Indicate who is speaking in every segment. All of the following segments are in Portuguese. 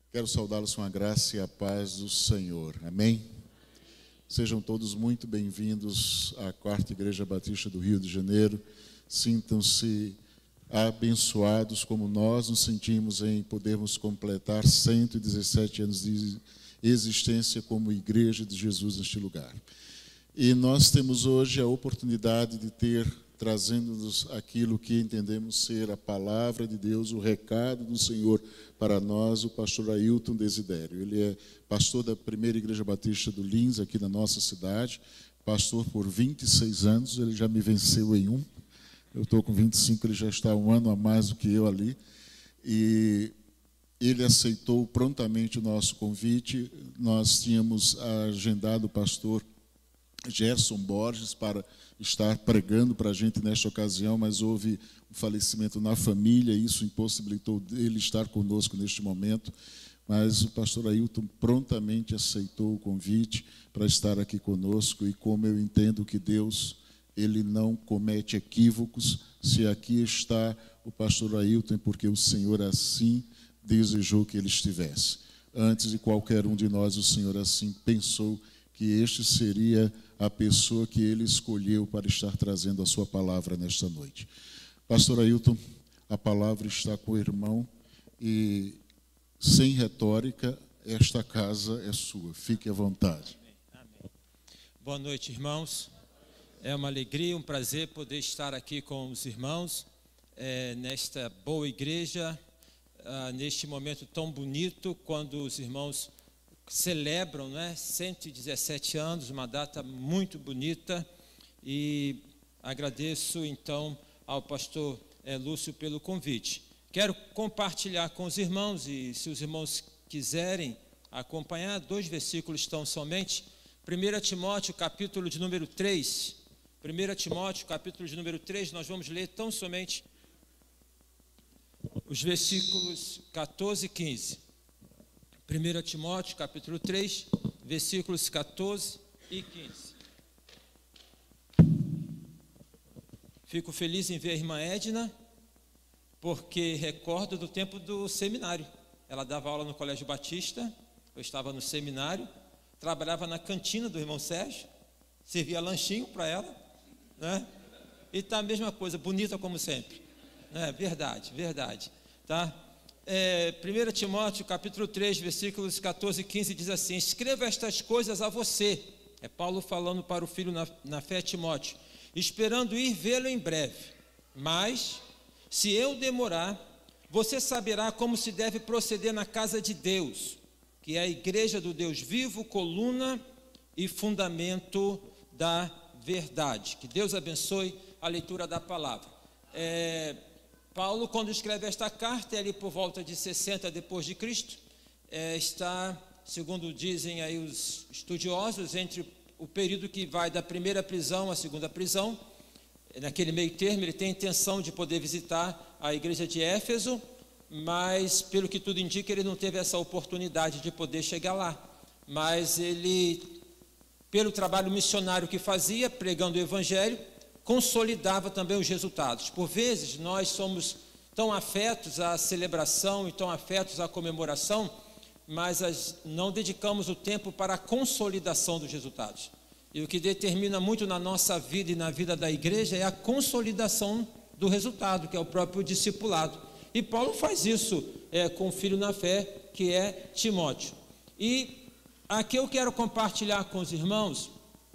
Speaker 1: Quero saudá-los com a graça e a paz do Senhor. Amém? Sejam todos muito bem-vindos à Quarta Igreja Batista do Rio de Janeiro. Sintam-se abençoados como nós nos sentimos em podermos completar 117 anos de existência como Igreja de Jesus neste lugar. E nós temos hoje a oportunidade de trazendo-nos aquilo que entendemos ser a palavra de Deus, o recado do Senhor para nós, o pastor Ailton Desidério. Ele é pastor da Primeira Igreja Batista do Lins, aqui na nossa cidade, pastor por 26 anos, ele já me venceu em um. Eu estou com 25, ele já está um ano a mais do que eu ali. E ele aceitou prontamente o nosso convite. Nós tínhamos agendado o pastor Gerson Borges para estar pregando para a gente nesta ocasião, mas houve um falecimento na família, e isso impossibilitou ele estar conosco neste momento. Mas o pastor Ailton prontamente aceitou o convite para estar aqui conosco, e como eu entendo que Deus, ele não comete equívocos, se aqui está o pastor Ailton, é porque o Senhor assim desejou que ele estivesse. Antes de qualquer um de nós, o Senhor assim pensou que este seria a pessoa que ele escolheu para estar trazendo a sua palavra nesta noite. Pastor Ailton, a palavra está com o irmão e, sem retórica, esta casa é sua. Fique à vontade.
Speaker 2: Amém. Boa noite, irmãos. É uma alegria, um prazer poder estar aqui com os irmãos, nesta boa igreja, neste momento tão bonito, quando os irmãos celebram, 117 anos, uma data muito bonita, e agradeço então ao pastor Lúcio pelo convite. Quero compartilhar com os irmãos, e se os irmãos quiserem acompanhar, 2 versículos tão somente. 1 Timóteo, capítulo de número 3, 1 Timóteo, capítulo de número 3, nós vamos ler tão somente os versículos 14 e 15. 1 Timóteo, capítulo 3, versículos 14 e 15. Fico feliz em ver a irmã Edna, porque recordo do tempo do seminário. Ela dava aula no Colégio Batista, eu estava no seminário, trabalhava na cantina do irmão Sérgio, servia lanchinho para ela, E está a mesma coisa, bonita como sempre. Verdade, verdade. Tá? 1 Timóteo, capítulo 3, versículos 14 e 15, diz assim: escreva estas coisas a você, é Paulo falando para o filho na fé, Timóteo, esperando ir vê-lo em breve. Mas, se eu demorar, você saberá como se deve proceder na casa de Deus, que é a igreja do Deus vivo, coluna e fundamento da verdade. Que Deus abençoe a leitura da palavra. Paulo, quando escreve esta carta, é ali por volta de 60 depois de Cristo, está, segundo dizem aí os estudiosos, entre o período que vai da primeira prisão à segunda prisão. Naquele meio termo, ele tem a intenção de poder visitar a igreja de Éfeso, mas, pelo que tudo indica, ele não teve essa oportunidade de poder chegar lá. Mas ele, pelo trabalho missionário que fazia, pregando o evangelho, consolidava também os resultados. Por vezes, nós somos tão afetos à celebração e tão afetos à comemoração, mas não dedicamos o tempo para a consolidação dos resultados. E o que determina muito na nossa vida e na vida da igreja é a consolidação do resultado, que é o próprio discipulado. E Paulo faz isso com o filho na fé, que é Timóteo. E aqui eu quero compartilhar com os irmãos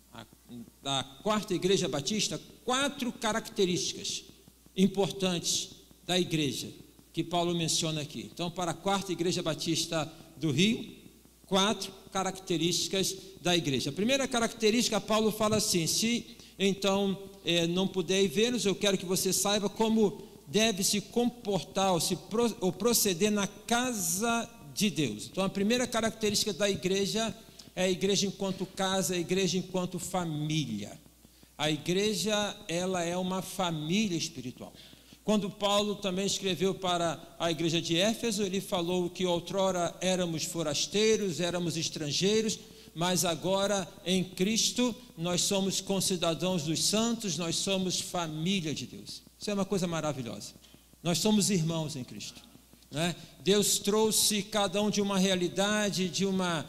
Speaker 2: da Quarta Igreja Batista 4 características importantes da igreja que Paulo menciona aqui. Então, para a Quarta Igreja Batista do Rio, 4 características da igreja. A primeira característica, Paulo fala assim: se então não puder vê-los, eu quero que você saiba como deve se comportar ou proceder na casa de Deus. Então, a primeira característica da igreja é a igreja enquanto casa, a igreja enquanto família. A igreja, ela é uma família espiritual. Quando Paulo também escreveu para a igreja de Éfeso, ele falou que outrora éramos forasteiros, éramos estrangeiros, mas agora em Cristo nós somos concidadãos dos santos, nós somos família de Deus. Isso é uma coisa maravilhosa. Nós somos irmãos em Cristo. né? Deus trouxe cada um de uma realidade, de uma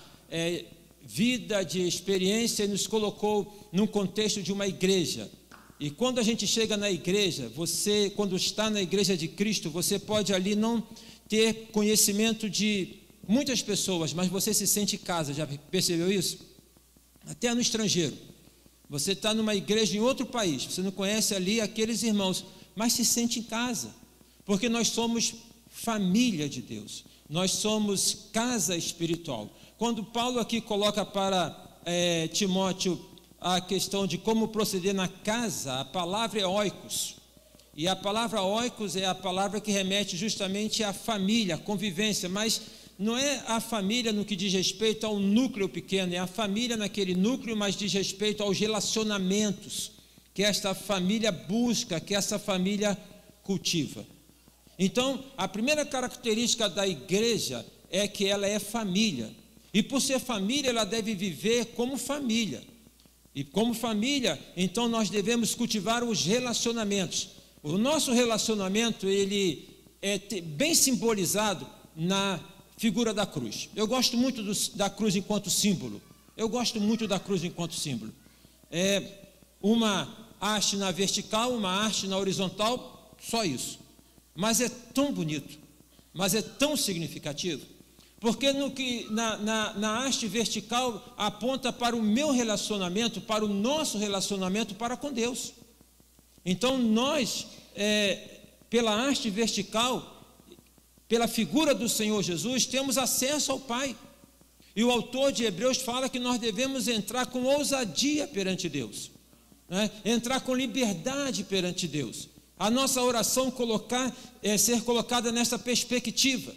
Speaker 2: vida, de experiência, e nos colocou num contexto de uma igreja. E quando a gente chega na igreja, você, quando está na igreja de Cristo, você pode ali não ter conhecimento de muitas pessoas, mas você se sente em casa. Já percebeu isso? Até no estrangeiro. Você está numa igreja em outro país, você não conhece ali aqueles irmãos, mas se sente em casa, porque nós somos família de Deus, nós somos casa espiritual. Quando Paulo aqui coloca para Timóteo a questão de como proceder na casa, a palavra é oikos, e a palavra oikos é a palavra que remete justamente à família, à convivência, mas não é a família no que diz respeito ao núcleo pequeno, é a família naquele núcleo, mas diz respeito aos relacionamentos que esta família busca, que essa família cultiva. Então, a primeira característica da igreja é que ela é família, e por ser família, ela deve viver como família. E como família, então nós devemos cultivar os relacionamentos. O nosso relacionamento, ele é bem simbolizado na figura da cruz. Eu gosto muito da cruz enquanto símbolo. Eu gosto muito da cruz enquanto símbolo. É uma haste na vertical, uma haste na horizontal, só isso. Mas é tão bonito, mas é tão significativo. Porque na haste vertical aponta para o meu relacionamento, para o nosso relacionamento para com Deus. Então nós, pela haste vertical, pela figura do Senhor Jesus, temos acesso ao Pai. E o autor de Hebreus fala que nós devemos entrar com ousadia perante Deus, né? Entrar com liberdade perante Deus. A nossa oração ser colocada nessa perspectiva.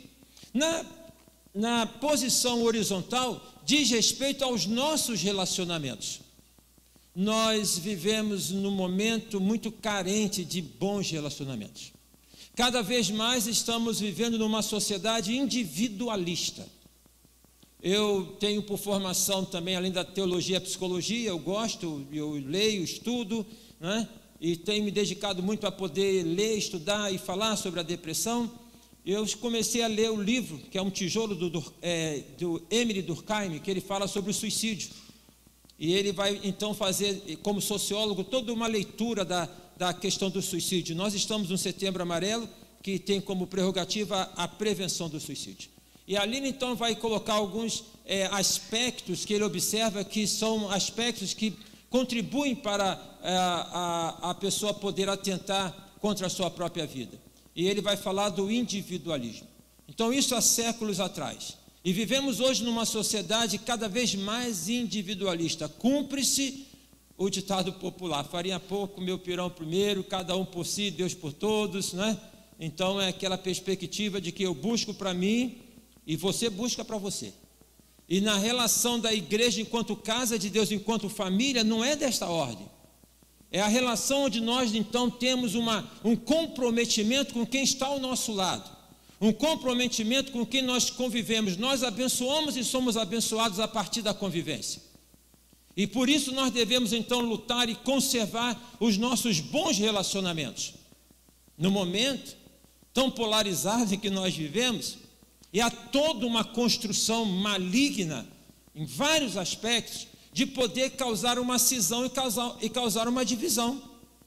Speaker 2: Na posição horizontal, diz respeito aos nossos relacionamentos. Nós vivemos num momento muito carente de bons relacionamentos. Cada vez mais estamos vivendo numa sociedade individualista. Eu tenho por formação também, além da teologia, a psicologia, eu leio, estudo, né? E tenho me dedicado muito a poder ler, estudar e falar sobre a depressão. Eu comecei a ler o livro, que é um tijolo do Emile Durkheim, que ele fala sobre o suicídio. E ele vai então fazer, como sociólogo, toda uma leitura da questão do suicídio. Nós estamos no Setembro Amarelo, que tem como prerrogativa a prevenção do suicídio. E ali então vai colocar alguns aspectos que ele observa que são aspectos que contribuem para a pessoa poder atentar contra a sua própria vida. E ele vai falar do individualismo. Então isso há séculos atrás. E vivemos hoje numa sociedade cada vez mais individualista. Cumpre-se o ditado popular: farinha pouco, meu pirão primeiro, cada um por si, Deus por todos, né? Então é aquela perspectiva de que eu busco para mim e você busca para você. E na relação da igreja enquanto casa de Deus, enquanto família, não é desta ordem. É a relação onde nós então temos um comprometimento com quem está ao nosso lado, um comprometimento com quem nós convivemos. Nós abençoamos e somos abençoados a partir da convivência. E por isso nós devemos então lutar e conservar os nossos bons relacionamentos. No momento tão polarizado em que nós vivemos, e há toda uma construção maligna em vários aspectos, de poder causar uma cisão e causar uma divisão.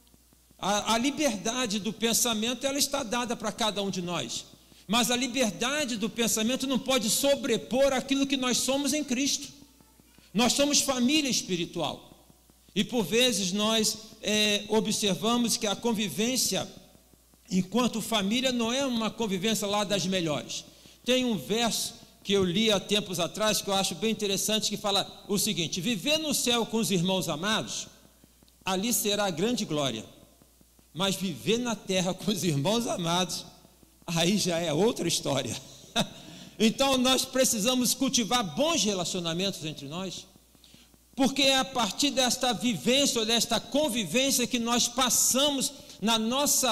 Speaker 2: A liberdade do pensamento, ela está dada para cada um de nós, mas a liberdade do pensamento não pode sobrepor aquilo que nós somos em Cristo. Nós somos família espiritual, e por vezes nós observamos que a convivência enquanto família não é uma convivência lá das melhores. Tem um verso que eu li há tempos atrás, que eu acho bem interessante, que fala o seguinte: viver no céu com os irmãos amados, ali será a grande glória, mas viver na terra com os irmãos amados, aí já é outra história. Então nós precisamos cultivar bons relacionamentos entre nós, porque é a partir desta vivência, ou desta convivência, que nós passamos na nossa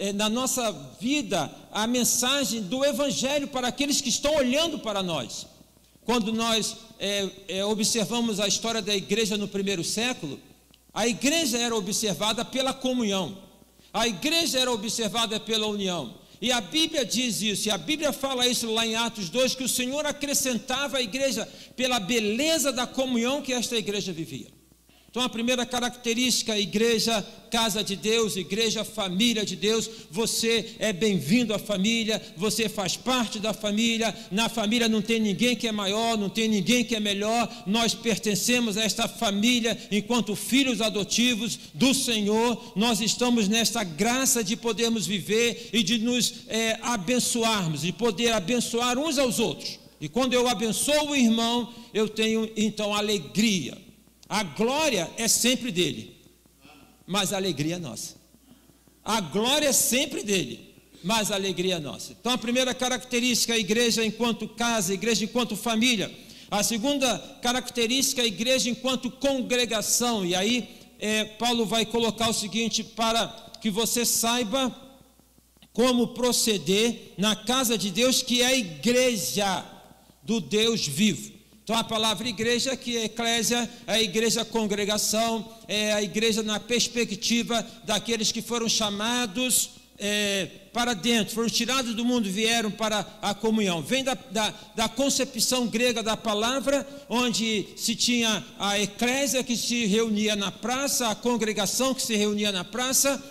Speaker 2: vida a mensagem do Evangelho para aqueles que estão olhando para nós. Quando nós observamos a história da igreja no primeiro século, a igreja era observada pela comunhão, a igreja era observada pela união, E a Bíblia diz isso, e a Bíblia fala isso lá em Atos 2, que o Senhor acrescentava à igreja pela beleza da comunhão que esta igreja vivia. Então a primeira característica, igreja, casa de Deus, igreja, família de Deus. Você é bem-vindo à família, você faz parte da família. Na família não tem ninguém que é maior, não tem ninguém que é melhor. Nós pertencemos a esta família enquanto filhos adotivos do Senhor. Nós estamos nesta graça de podermos viver e de nos abençoarmos, de poder abençoar uns aos outros. E quando eu abençoo o irmão, eu tenho então alegria. A glória é sempre dele, mas a alegria é nossa. A glória é sempre dele, mas a alegria é nossa. Então a primeira característica, a igreja enquanto casa, a igreja enquanto família. A segunda característica, a igreja enquanto congregação. E aí Paulo vai colocar o seguinte, para que você saiba como proceder na casa de Deus, que é a igreja do Deus vivo. Então a palavra igreja, que é eclésia, é a igreja congregação, é a igreja na perspectiva daqueles que foram chamados para dentro, foram tirados do mundo e vieram para a comunhão. Vem da concepção grega da palavra, onde se tinha a eclésia que se reunia na praça, a congregação que se reunia na praça,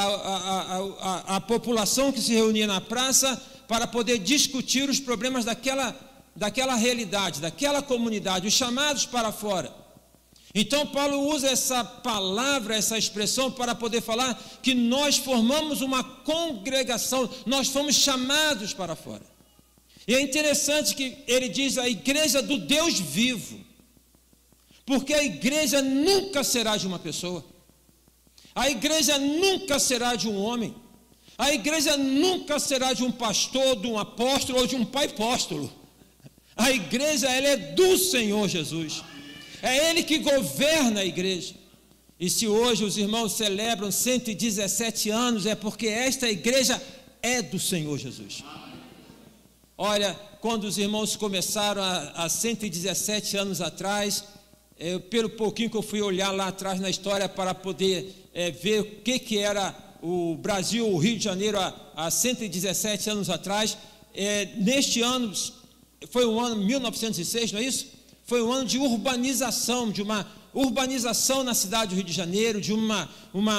Speaker 2: a população que se reunia na praça para poder discutir os problemas daquela realidade, daquela comunidade, os chamados para fora. Então Paulo usa essa palavra, essa expressão para poder falar que nós formamos uma congregação, nós fomos chamados para fora. E é interessante que ele diz a igreja do Deus vivo, porque a igreja nunca será de uma pessoa, a igreja nunca será de um homem, a igreja nunca será de um pastor, de um apóstolo ou de um pai apóstolo. A igreja, ela é do Senhor Jesus. É Ele que governa a igreja. E se hoje os irmãos celebram 117 anos, é porque esta igreja é do Senhor Jesus. Olha, quando os irmãos começaram há 117 anos atrás, pelo pouquinho que eu fui olhar lá atrás na história para poder ver o que era o Brasil, o Rio de Janeiro há 117 anos atrás, neste ano... Foi o ano 1906, não é isso? Foi um ano de urbanização, de uma urbanização na cidade do Rio de Janeiro, de uma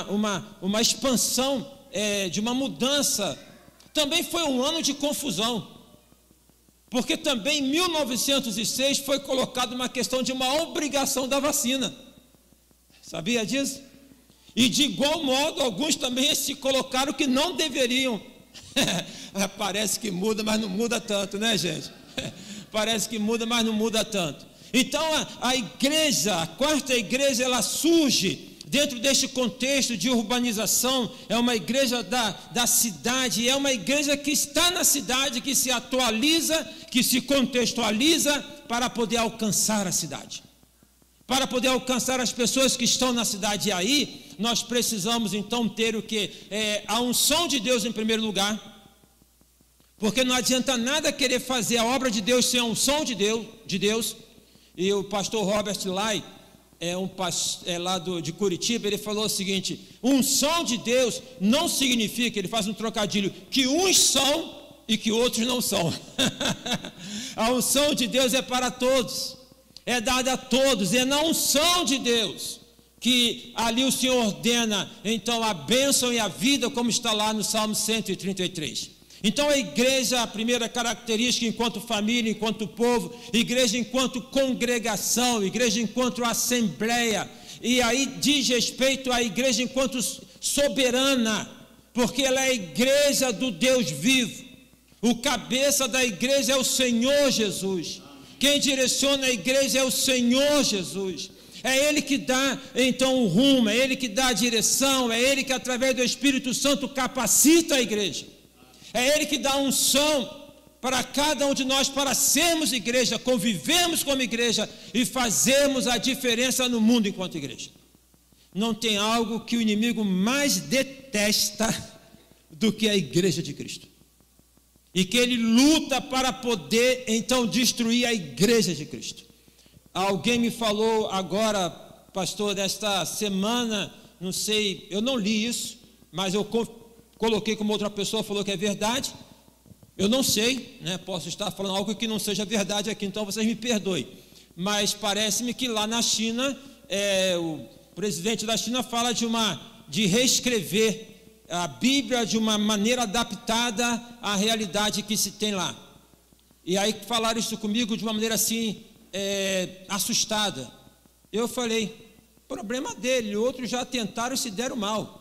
Speaker 2: expansão, de uma mudança. Também foi um ano de confusão, porque também em 1906 foi colocada uma questão de uma obrigação da vacina. Sabia disso? E de igual modo, alguns também se colocaram que não deveriam. Parece que muda, mas não muda tanto, né, gente? Parece que muda, mas não muda tanto. Então a igreja, a quarta igreja, ela surge dentro deste contexto de urbanização. É uma igreja da cidade, é uma igreja que está na cidade, que se atualiza, que se contextualiza para poder alcançar a cidade, para poder alcançar as pessoas que estão na cidade. E aí nós precisamos então ter o que? A unção de Deus em primeiro lugar. Porque não adianta nada querer fazer a obra de Deus sem a unção de Deus. E o pastor Robert Lai, lá de Curitiba, ele falou o seguinte: unção de Deus não significa, ele faz um trocadilho, que uns são e que outros não são. A unção de Deus é para todos, é dada a todos, é na unção de Deus que ali o Senhor ordena então a bênção e a vida, como está lá no Salmo 133. Então a igreja, a primeira característica enquanto família, enquanto povo, igreja enquanto congregação, igreja enquanto assembleia, e aí diz respeito à igreja enquanto soberana, porque ela é a igreja do Deus vivo. O cabeça da igreja é o Senhor Jesus. Quem direciona a igreja é o Senhor Jesus. É Ele que dá então o rumo, é Ele que dá a direção, é Ele que através do Espírito Santo capacita a igreja. É Ele que dá unção para cada um de nós para sermos igreja, convivemos como igreja e fazermos a diferença no mundo enquanto igreja. Não tem algo que o inimigo mais detesta do que a igreja de Cristo. E que ele luta para poder então destruir a igreja de Cristo. Alguém me falou agora, pastor, desta semana, não sei, eu não li isso, mas eu coloquei como outra pessoa falou que é verdade. Eu não sei, né? Posso estar falando algo que não seja verdade aqui, então vocês me perdoem. Mas parece-me que lá na China, o presidente da China fala de reescrever a Bíblia de uma maneira adaptada à realidade que se tem lá. E aí falaram isso comigo de uma maneira assim, assustada. Eu falei, problema dele, outros já tentaram e se deram mal.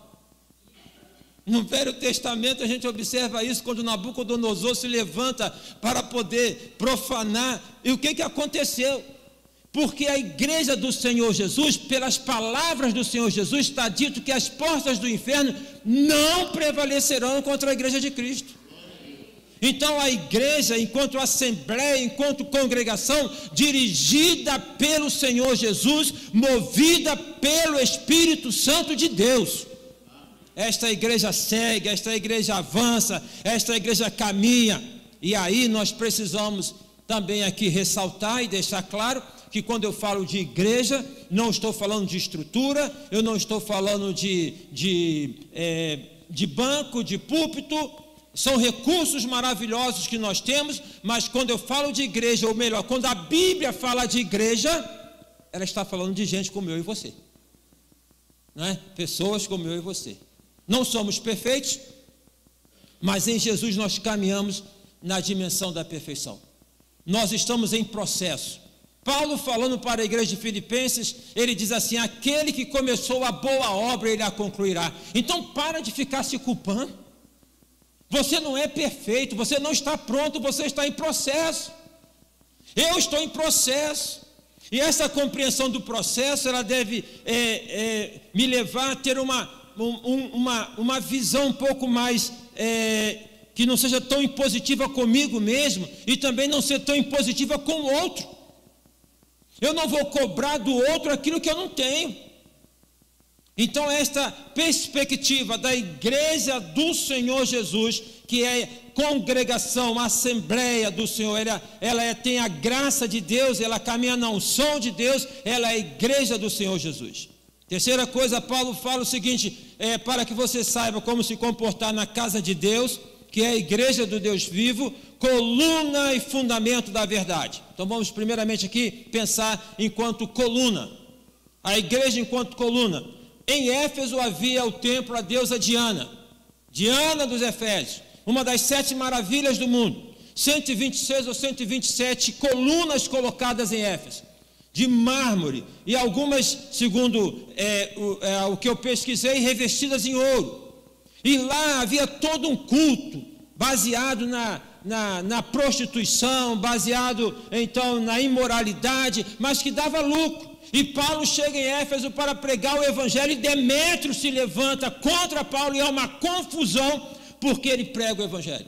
Speaker 2: No Velho Testamento a gente observa isso quando Nabucodonosor se levanta para poder profanar. E o que aconteceu? Porque a igreja do Senhor Jesus, pelas palavras do Senhor Jesus, está dito que as portas do inferno não prevalecerão contra a igreja de Cristo. Então a igreja, enquanto assembleia, enquanto congregação, dirigida pelo Senhor Jesus, movida pelo Espírito Santo de Deus, esta igreja segue, esta igreja avança, esta igreja caminha. E aí nós precisamos também aqui ressaltar e deixar claro que quando eu falo de igreja, não estou falando de estrutura, eu não estou falando de banco, de púlpito. São recursos maravilhosos que nós temos, mas quando eu falo de igreja, ou melhor, quando a Bíblia fala de igreja, ela está falando de gente como eu e você, não é? Pessoas como eu e você. Não somos perfeitos, mas em Jesus nós caminhamos na dimensão da perfeição. Nós estamos em processo. Paulo, falando para a igreja de Filipenses, ele diz assim: aquele que começou a boa obra, ele a concluirá. Então para de ficar se culpando. Você não é perfeito, você não está pronto, você está em processo. Eu estou em processo. E essa compreensão do processo, ela deve me levar a ter uma visão um pouco mais, que não seja tão impositiva comigo mesmo, e também não ser tão impositiva com o outro. Eu não vou cobrar do outro aquilo que eu não tenho. Então esta perspectiva da igreja do Senhor Jesus, que é congregação, assembleia do Senhor, ela tem a graça de Deus, ela caminha na unção de Deus, ela é a igreja do Senhor Jesus. Terceira coisa, Paulo fala o seguinte, para que você saiba como se comportar na casa de Deus, que é a igreja do Deus vivo, coluna e fundamento da verdade. Então vamos primeiramente aqui pensar enquanto coluna, a igreja enquanto coluna. Em Éfeso havia o templo à deusa Diana, Diana dos Efésios, uma das 7 maravilhas do mundo, 126 ou 127 colunas colocadas em Éfeso, de mármore, e algumas, segundo o que eu pesquisei, revestidas em ouro. E lá havia todo um culto, baseado na prostituição, baseado então na imoralidade, mas que dava lucro. E Paulo chega em Éfeso para pregar o evangelho, e Demétrio se levanta contra Paulo, e há uma confusão, porque ele prega o evangelho.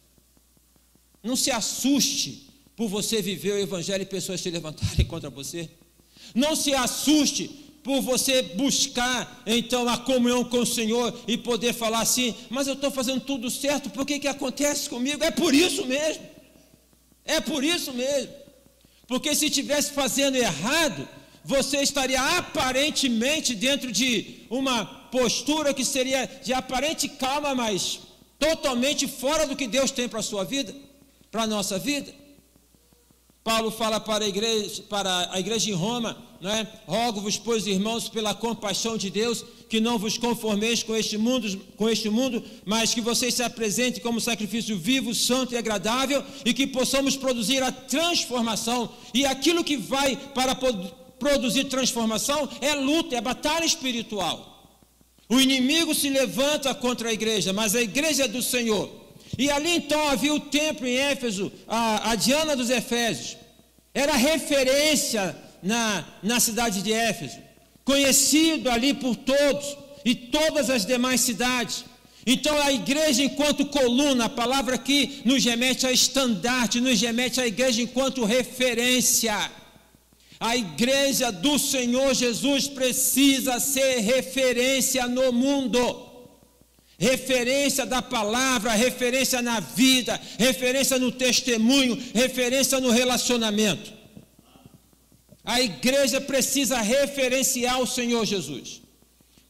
Speaker 2: Não se assuste por você viver o evangelho e pessoas se levantarem contra você. Não se assuste por você buscar então a comunhão com o Senhor e poder falar assim, mas eu estou fazendo tudo certo, por que acontece comigo? É por isso mesmo. É por isso mesmo. Porque se estivesse fazendo errado, você estaria aparentemente dentro de uma postura que seria de aparente calma, mas totalmente fora do que Deus tem para a sua vida, para a nossa vida. Paulo fala para a igreja em Roma, não é? Rogo-vos, pois, irmãos, pela compaixão de Deus, que não vos conformeis com este mundo, mas que vocês se apresentem como sacrifício vivo, santo e agradável, e que possamos produzir a transformação. E aquilo que vai para produzir transformação é luta, é batalha espiritual. O inimigo se levanta contra a igreja, mas a igreja é do Senhor. E ali então havia o templo em Éfeso, a Diana dos Efésios, era referência na cidade de Éfeso, conhecido ali por todos e todas as demais cidades. Então a igreja enquanto coluna, a palavra aqui nos remete a estandarte, nos remete à igreja enquanto referência. A igreja do Senhor Jesus precisa ser referência no mundo. Referência da palavra, referência na vida, referência no testemunho, referência no relacionamento. A igreja precisa referenciar o Senhor Jesus.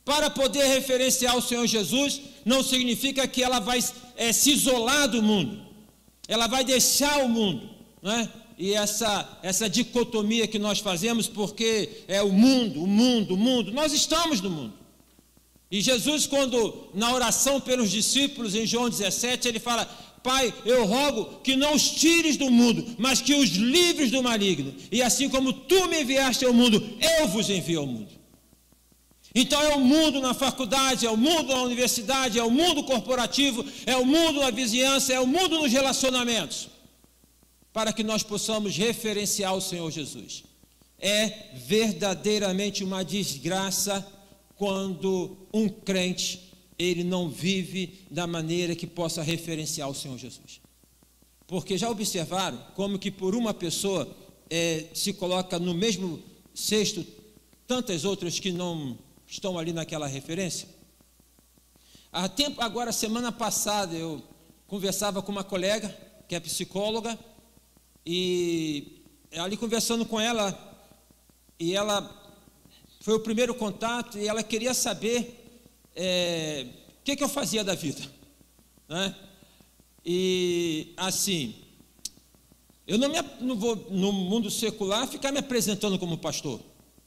Speaker 2: Para poder referenciar o Senhor Jesus, não significa que ela vai se isolar do mundo, ela vai deixar o mundo, não é? E essa dicotomia que nós fazemos, porque é o mundo, nós estamos no mundo. E Jesus, quando na oração pelos discípulos, em João 17, ele fala: Pai, eu rogo que não os tires do mundo, mas que os livres do maligno. E assim como tu me enviaste ao mundo, eu vos envio ao mundo. Então é o mundo na faculdade, é o mundo na universidade, é o mundo corporativo, é o mundo na vizinhança, é o mundo nos relacionamentos, para que nós possamos referenciar o Senhor Jesus. É verdadeiramente uma desgraça quando um crente, ele não vive da maneira que possa referenciar o Senhor Jesus. Porque já observaram como que por uma pessoa se coloca no mesmo cesto tantas outras que não estão ali naquela referência? Agora, semana passada, eu conversava com uma colega, que é psicóloga, e ali conversando com ela, e ela foi o primeiro contato, e ela queria saber o que eu fazia da vida, né? E assim, eu não vou no mundo secular ficar me apresentando como pastor,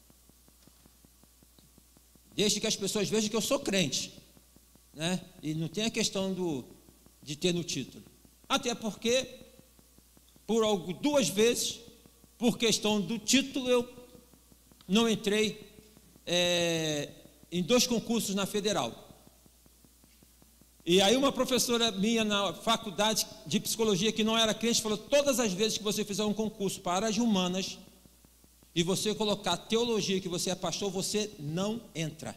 Speaker 2: desde que as pessoas vejam que eu sou crente, né? E não tem a questão de ter no título, até porque duas vezes, por questão do título, eu não entrei em 2 concursos na Federal. E aí uma professora minha na faculdade de psicologia, que não era crente, falou: todas as vezes que você fizer um concurso para áreas humanas e você colocar teologia que você é pastor, você não entra.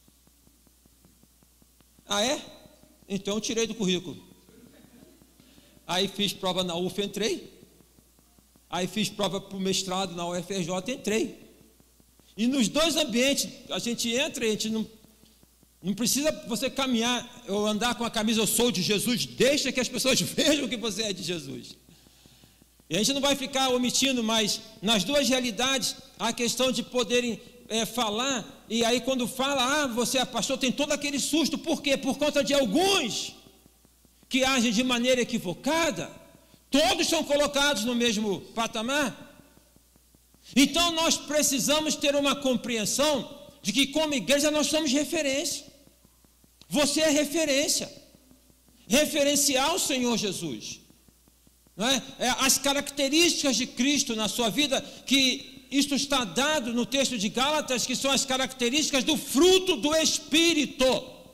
Speaker 2: Ah, é? Então eu tirei do currículo. Aí fiz prova na UF, entrei. Aí fiz prova para o mestrado na UFRJ, entrei. E nos 2 ambientes, a gente entra, a gente não precisa você caminhar ou andar com a camisa "eu sou de Jesus", deixa que as pessoas vejam que você é de Jesus. E a gente não vai ficar omitindo, mas nas 2 realidades, a questão de poderem falar, e aí quando fala: você é pastor, tem todo aquele susto. Por quê? Por conta de alguns que agem de maneira equivocada. Todos são colocados no mesmo patamar. Então nós precisamos ter uma compreensão de que como igreja nós somos referência. Você é referência. Referenciar o Senhor Jesus, não é? As características de Cristo na sua vida, que isto está dado no texto de Gálatas, que são as características do fruto do Espírito.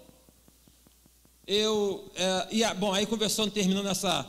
Speaker 2: Bom, aí conversando, terminando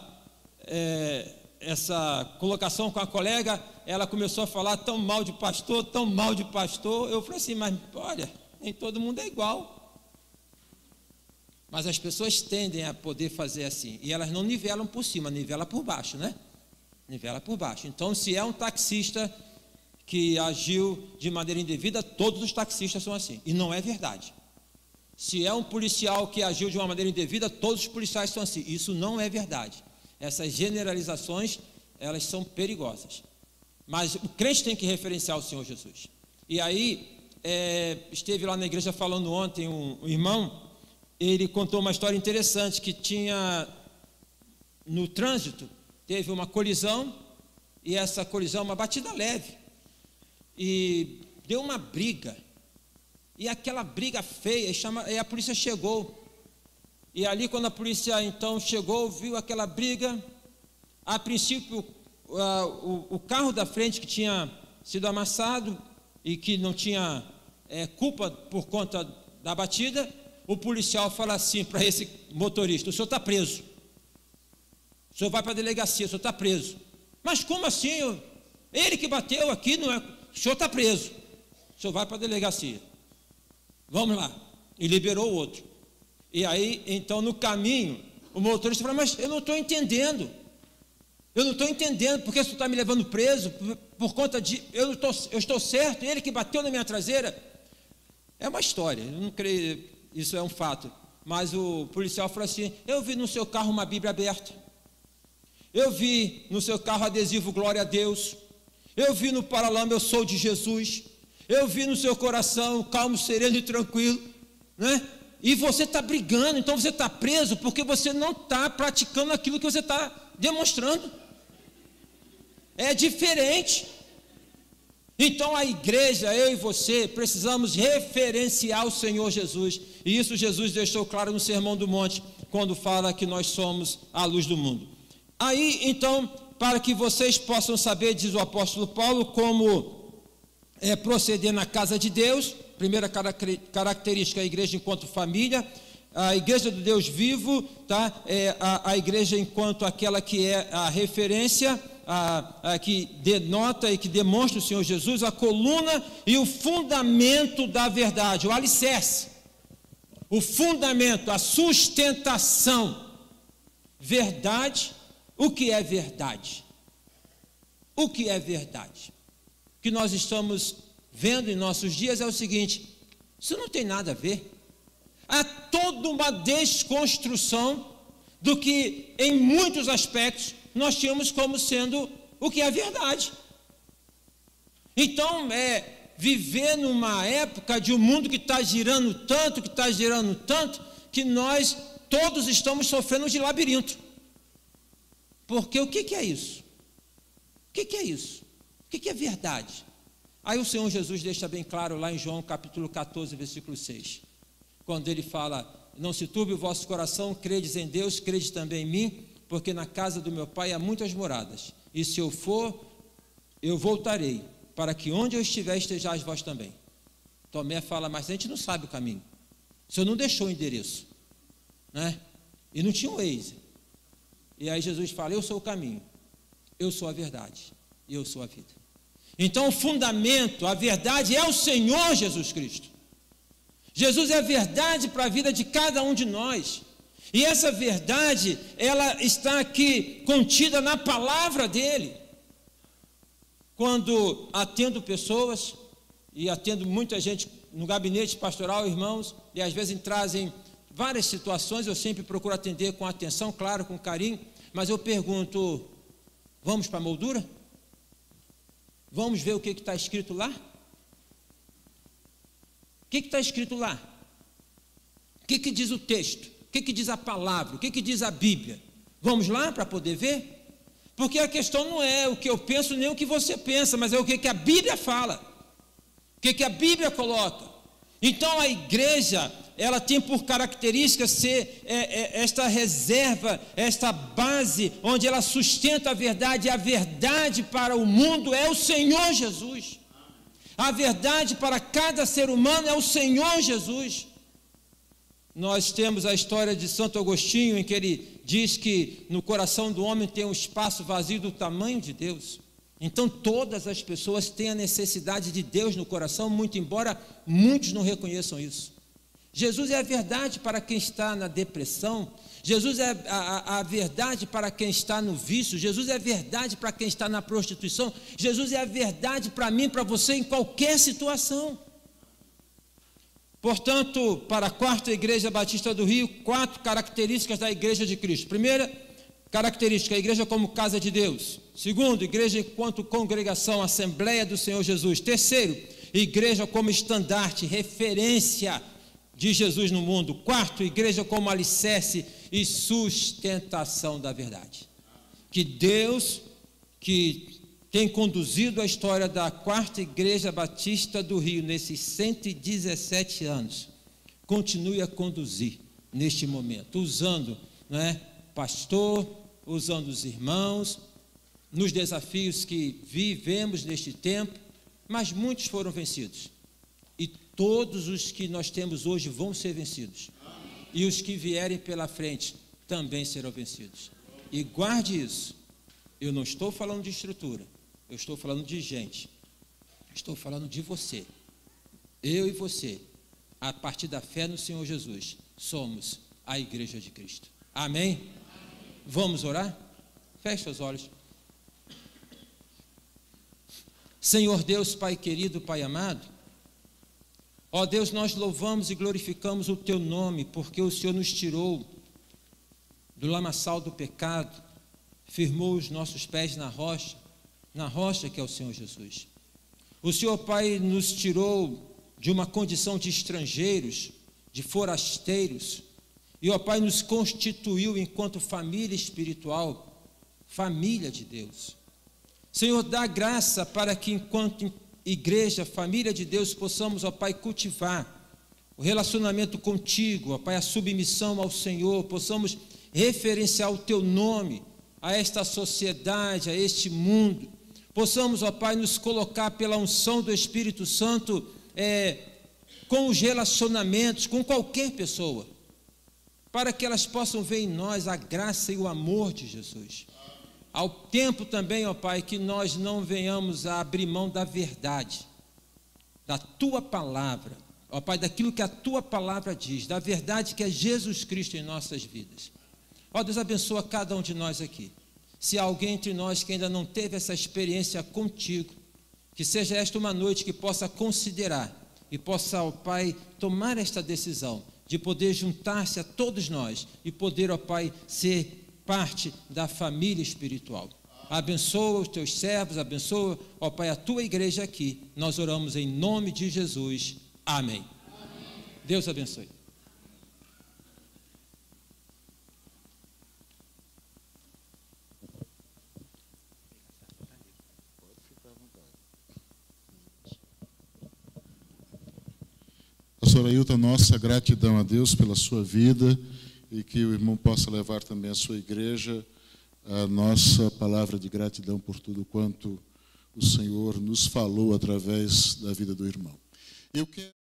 Speaker 2: essa colocação com a colega, ela começou a falar tão mal de pastor, eu falei assim: mas olha, nem todo mundo é igual. Mas as pessoas tendem a poder fazer assim, e elas não nivelam por cima, nivela por baixo, né? Nivela por baixo. Então, se é um taxista que agiu de maneira indevida, todos os taxistas são assim, e não é verdade. Se é um policial que agiu de uma maneira indevida, todos os policiais são assim, isso não é verdade. Essas generalizações, elas são perigosas. Mas o crente tem que referenciar o Senhor Jesus. E aí, esteve lá na igreja falando ontem um irmão, ele contou uma história interessante, que tinha, no trânsito, teve uma colisão, e essa colisão, uma batida leve, e deu uma briga, e aquela briga feia, e a polícia chegou, e ali quando a polícia então chegou, viu aquela briga, a princípio o carro da frente que tinha sido amassado e que não tinha culpa por conta da batida, o policial fala assim para esse motorista: o senhor está preso, o senhor vai para a delegacia, o senhor está preso. Mas como assim? Ele que bateu aqui, não é? O senhor está preso, o senhor vai para a delegacia, vamos lá. E liberou o outro. E aí, então, no caminho, o motorista fala: mas eu não estou entendendo, porque o senhor está me levando preso por conta de, eu estou certo, ele que bateu na minha traseira. É uma história, eu não creio, isso é um fato, mas o policial falou assim: eu vi no seu carro uma Bíblia aberta, eu vi no seu carro adesivo "Glória a Deus", eu vi no paralama "Eu sou de Jesus", eu vi no seu coração calmo, sereno e tranquilo. né? E você está brigando, então você está preso porque você não está praticando aquilo que você está demonstrando. É diferente. Então a igreja, eu e você, precisamos referenciar o Senhor Jesus. E isso Jesus deixou claro no Sermão do Monte, quando fala que nós somos a luz do mundo. Aí, então, para que vocês possam saber, diz o apóstolo Paulo, como proceder na casa de Deus. Primeira característica, a igreja enquanto família. A igreja do Deus vivo, tá? A igreja enquanto aquela que é a referência, que denota e que demonstra o Senhor Jesus, a coluna e o fundamento da verdade, o alicerce, o fundamento, a sustentação. Verdade. O que é verdade? O que é verdade? O que nós estamos vendo em nossos dias é o seguinte: isso não tem nada a ver. Há toda uma desconstrução do que, em muitos aspectos, nós tínhamos como sendo o que é verdade. Então, viver numa época de um mundo que está girando tanto, que nós todos estamos sofrendo de labirinto. Porque o que é isso? O que é isso? O que é verdade? Aí o Senhor Jesus deixa bem claro lá em João capítulo 14, versículo 6. Quando ele fala: não se turbe o vosso coração, credes em Deus, credes também em mim, porque na casa do meu Pai há muitas moradas, e se eu for, eu voltarei, para que onde eu estiver, estejais vós também. Tomé fala: mas a gente não sabe o caminho, o Senhor não deixou o endereço, né? E não tinha o Waze. E aí Jesus fala: eu sou o caminho, eu sou a verdade, e eu sou a vida. Então o fundamento, a verdade é o Senhor Jesus Cristo. Jesus é a verdade para a vida de cada um de nós. E essa verdade, ela está aqui contida na palavra dele. Quando atendo pessoas, e atendo muita gente no gabinete pastoral, irmãos, e às vezes trazem várias situações, eu sempre procuro atender com atenção, claro, com carinho, mas eu pergunto: vamos para a moldura? Vamos ver o que está escrito lá? O que está escrito lá? O que diz o texto? O que diz a palavra? O que diz a Bíblia? Vamos lá para poder ver? Porque a questão não é o que eu penso nem o que você pensa, mas é o que a Bíblia fala, o que a Bíblia coloca. Então a igreja, ela tem por característica ser esta reserva, esta base, onde ela sustenta a verdade, e a verdade para o mundo é o Senhor Jesus. A verdade para cada ser humano é o Senhor Jesus. Nós temos a história de Santo Agostinho, em que ele diz que no coração do homem tem um espaço vazio do tamanho de Deus. Então todas as pessoas têm a necessidade de Deus no coração, muito embora muitos não reconheçam isso. Jesus é a verdade para quem está na depressão. Jesus é a verdade para quem está no vício. Jesus é a verdade para quem está na prostituição. Jesus é a verdade para mim, para você, em qualquer situação. Portanto, para a quarta igreja batista do Rio, 4 características da igreja de Cristo. Primeira característica, a igreja como casa de Deus. Segundo, igreja enquanto congregação, assembleia do Senhor Jesus. Terceiro, igreja como estandarte, referência de Jesus no mundo. Quarto, igreja como alicerce e sustentação da verdade. Que Deus, que tem conduzido a história da quarta igreja batista do Rio nesses 117 anos, continue a conduzir neste momento, usando, pastor, usando os irmãos, nos desafios que vivemos neste tempo, mas muitos foram vencidos. E todos os que nós temos hoje vão ser vencidos. E os que vierem pela frente também serão vencidos. E guarde isso. Eu não estou falando de estrutura. Eu estou falando de gente. Estou falando de você. Eu e você, a partir da fé no Senhor Jesus, somos a igreja de Cristo. Amém? Vamos orar? Feche os olhos. Senhor Deus, Pai querido, Pai amado, ó Deus, nós louvamos e glorificamos o Teu nome, porque o Senhor nos tirou do lamaçal do pecado, firmou os nossos pés na rocha que é o Senhor Jesus. O Senhor, Pai, nos tirou de uma condição de estrangeiros de forasteiros, e, ó Pai, nos constituiu enquanto família espiritual, família de Deus. Senhor, dá graça para que, enquanto igreja, família de Deus, possamos, ó Pai, cultivar o relacionamento contigo, ó Pai, a submissão ao Senhor, possamos referenciar o Teu nome a esta sociedade, a este mundo, possamos, ó Pai, nos colocar pela unção do Espírito Santo com os relacionamentos, com qualquer pessoa, para que elas possam ver em nós a graça e o amor de Jesus. Ao tempo também, ó Pai, que nós não venhamos a abrir mão da verdade, da Tua palavra, ó Pai, daquilo que a Tua palavra diz, da verdade que é Jesus Cristo em nossas vidas. Ó Deus, abençoa cada um de nós aqui. Se há alguém entre nós que ainda não teve essa experiência contigo, que seja esta uma noite que possa considerar e possa, ó Pai, tomar esta decisão de poder juntar-se a todos nós e poder, ó Pai, ser parte da família espiritual. Abençoa os Teus servos, abençoa, ó Pai, a Tua igreja aqui. Nós oramos em nome de Jesus. Amém. Deus abençoe.
Speaker 1: Pastor Ailton, nossa gratidão a Deus pela sua vida e que o irmão possa levar também à sua igreja a nossa palavra de gratidão por tudo quanto o Senhor nos falou através da vida do irmão. Eu quero